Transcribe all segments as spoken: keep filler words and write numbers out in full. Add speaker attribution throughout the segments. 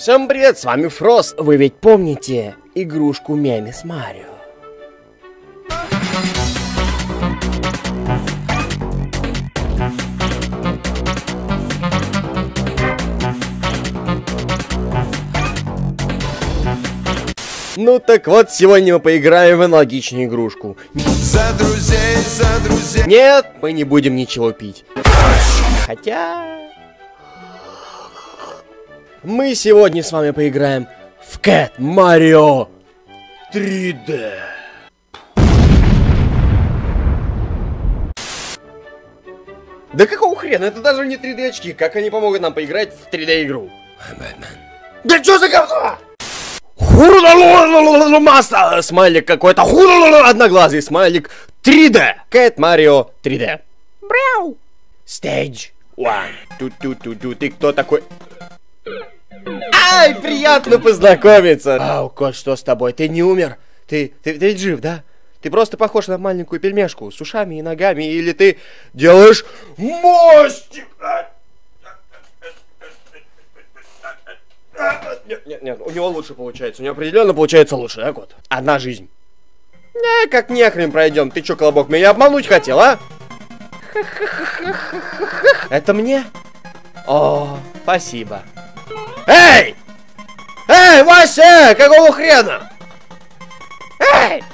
Speaker 1: Всем привет, с вами Фрост. Вы ведь помните игрушку Мемис Марио? Ну так вот, сегодня мы поиграем в аналогичную игрушку.
Speaker 2: За друзей, за друзей.
Speaker 1: Нет, мы не будем ничего пить. Хотя... Мы сегодня с вами поиграем в Cat Mario три дэ. Да какого хрена? Это даже не три дэ очки. Как они помогут нам поиграть в три дэ игру? Да что за говно? Маста! Смайлик какой-то. Одноглазый смайлик. три дэ. Cat Mario три дэ. Бряу. Stage один. Ту-ту-ту-ту. Ты кто такой? Ай, приятно познакомиться. Ау, кот, что с тобой? Ты не умер? Ты, ты, ты ведь жив, да? Ты просто похож на маленькую пельмешку с ушами и ногами. Или ты делаешь мостик? Нет, нет, нет, у него лучше получается. У него определенно получается лучше, да, кот? Одна жизнь. Не, как нехрен пройдем. Ты чё, Колобок, меня обмануть хотел, а? Это мне? О, спасибо. Эй! Эй, Вася! Какого хрена? Эй!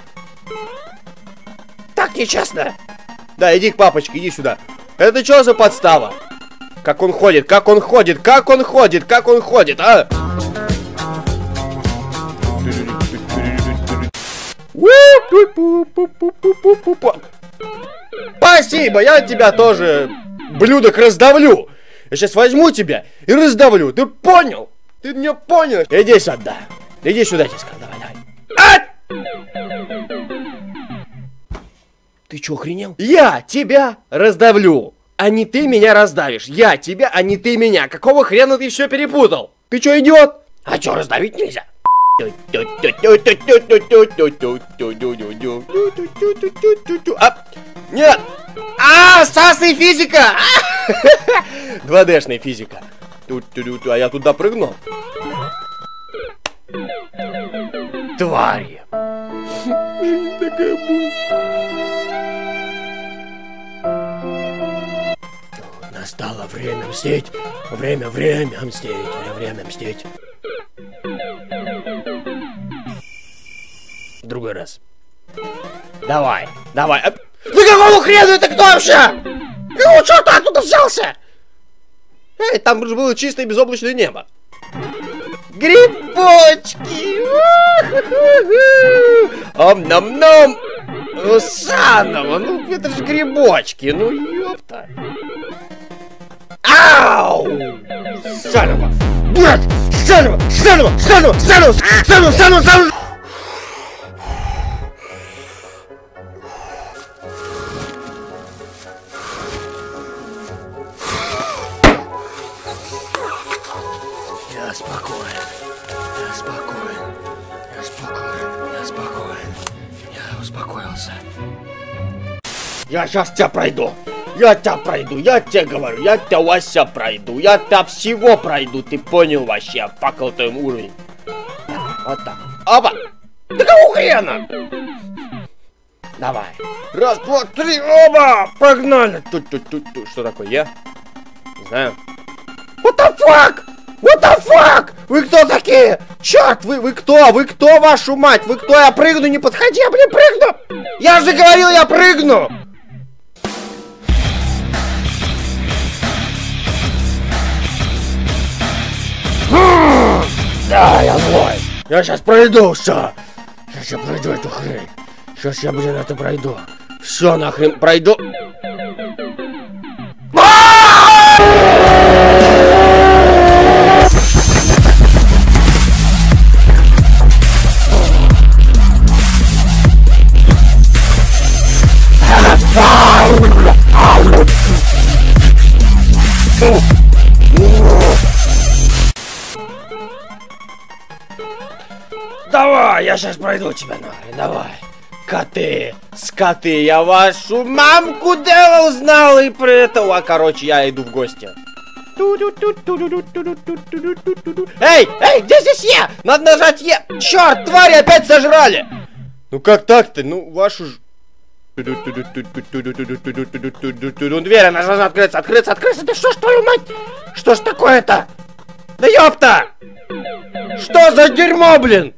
Speaker 1: Так нечестно. Да, иди к папочке, иди сюда. Это что за подстава? Как он ходит, как он ходит, как он ходит, как он ходит, а? Спасибо, я тебя тоже, блюдок, раздавлю. Я сейчас возьму тебя и раздавлю. Ты понял? Ты меня понял? Иди сюда. Иди сюда, я тебе сказал. Давай, давай. А! Ты что, охренел? Я тебя раздавлю, а не ты меня раздавишь. Я тебя, а не ты меня. Какого хрена ты все перепутал? Ты что, идиот? А что, раздавить нельзя? А, нет! А, сасная физика! два дэ-шная физика. А я туда прыгну. Твари. Жизнь такая будет. Настало время мстить. Время, время мстить. Время мстить. В другой раз. Давай, давай. Да какого хрена это кто вообще? Какого черта оттуда взялся? Эй, там же было чистое безоблачное небо. Грибочки! Ом-ном-ном! Ну, Санова, ну это же грибочки, ну ёпта. Ау! Санова! Нет! Санова! Санова! Санова! Санова! Санова! Санова! Санова! Я спокоен, я спокоен, я спокоен, я спокоен, я успокоился. Я сейчас тебя пройду, я тебя пройду, я тебе говорю, я тебя Вася пройду, я тебя всего пройду, ты понял вообще, факел твоим уровень. Вот так, опа, да какого хрена? Давай, раз, два, три, оба, погнали. Тут-тут-тут-тут, что такое, я? Не знаю. What the fuck? What the fuck? Вы кто такие? Черт, вы, вы кто? Вы кто, вашу мать? Вы кто? Я прыгну, не подходи, я, блин, прыгну! Я же говорил, я прыгну! Да, я злой. Я сейчас пройду, все. Сейчас я пройду эту хрень. Сейчас я, блин, это пройду. Все, нахрен, пройду. Давай, я сейчас пройду тебя нахрен, давай. Коты, скоты, я вашу мамку делал, знал и про этого. Короче, я иду в гости. Эй, эй, где здесь я? Надо нажать Е. Черт, твари опять сожрали. Ну как так-то? Ну, вашу ж... Дверь, она должна открыться, открыться, открыться. Да что ж, твою мать? Что ж такое-то? Да ёпта! Что за дерьмо, блин?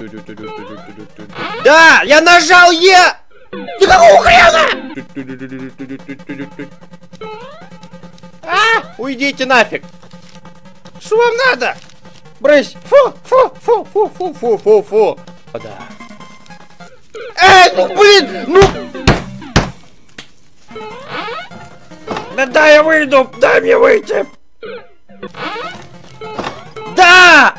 Speaker 1: Да, я нажал Е! Ты какого хрена? А, уйдите нафиг! Что вам надо? Брысь! Фу, фу, фу, фу, фу, фу, фу, фу. Да. Эй, ну блин, ну! Да дай я выйду, дай мне выйти! Да!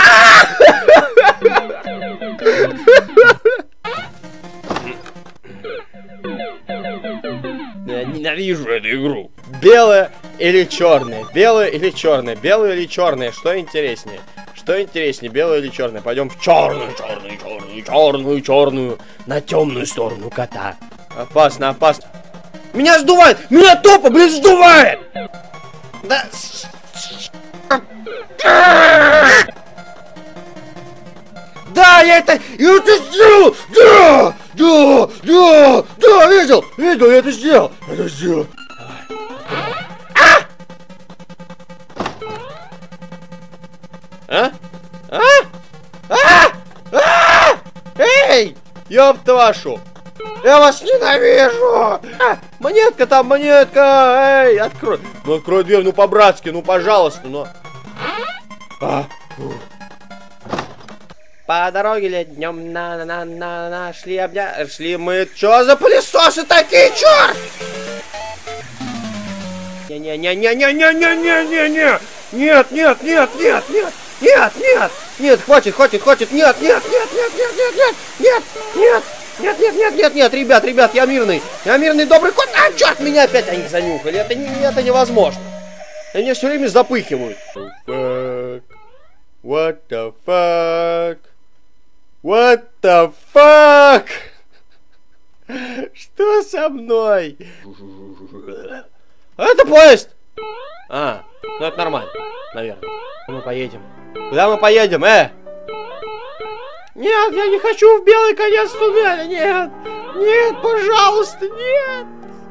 Speaker 1: Я ненавижу эту игру. Белое или черное? Белое или черное? Белое или черное? Что интереснее? Что интереснее, белое или черное? Пойдем в черную, черную, черную, черную, черную, на темную сторону кота. Опасно, опасно. Меня сдувает! Меня тупо, блин, сдувает! Да... Да, я это... Я это сделал! Да! Да! Да! Да! Видел! Видел, я это сделал! Я это сделал! А? А? А? А? Эй! Ёпта вашу! Я вас ненавижу! А, монетка там, монетка! Эй, открой! Ну открой дверь, ну по-братски, ну пожалуйста, ну... А. По дороге ли днем на на на на на шли обня... Шли мы... Чё за пылесосы такие, чёрт? Не-не-не-не-не-не-не-не-не-не! Нет, нет, нет, нет, нет! Нет, нет, нет, хватит, хватит, хватит, нет, нет, нет, нет, нет, нет, нет, нет, нет, нет, нет, нет, нет, нет, ребят, ребят, я мирный, я мирный добрый кот, а, черт, меня опять они занюхали, это, не, это невозможно, они все время запыхивают. What the fuck? What the fuck? Что со мной? Это поезд! А, ну это нормально, наверное. Мы поедем. Куда мы поедем, э? Нет, я не хочу в белый конец туннеля, нет! Нет, пожалуйста, нет!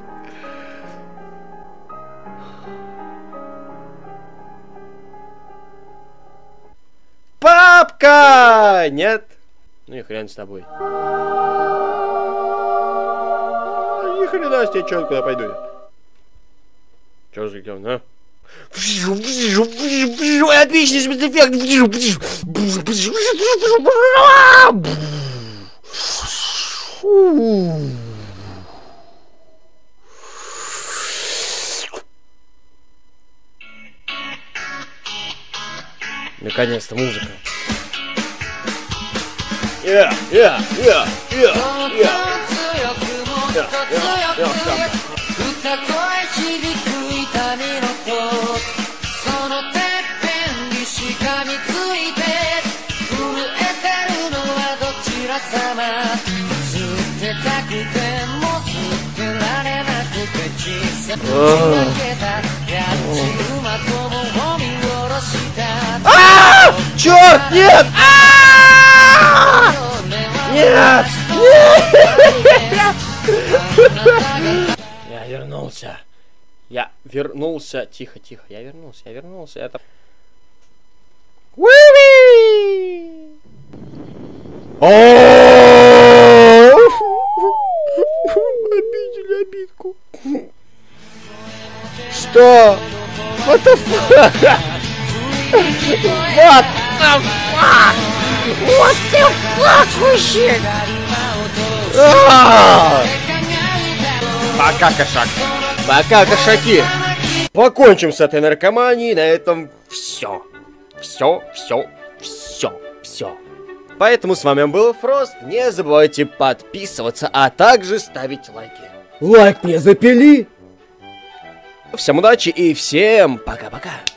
Speaker 1: Папка! Нет? Ну и хрен с тобой. Ни хрена себе, чё, куда пойду я? Чё за где он, а? Отличный спецэффект. Наконец-то музыка. Yeah, yeah, yeah, yeah, yeah. Yeah, yeah, yeah. そのてっぺんにしがみついて震えてるのはどちらさま吸ってたくても吸ってられなくて小さく開けたやっち馬とも見下ろしたああчерт нет нет я вернулся Я вернулся. Тихо, тихо. Я вернулся, я вернулся. Это... Уи-ви! Обидели обидку. Что? What the fuck? What the fuck? What the fuck вообще? Пока, кошак. Пока, кошаки. Покончим с этой наркоманией. На этом все. Все, все, все, все. Поэтому с вами был Фрост. Не забывайте подписываться, а также ставить лайки. Лайк мне запили. Всем удачи и всем пока-пока.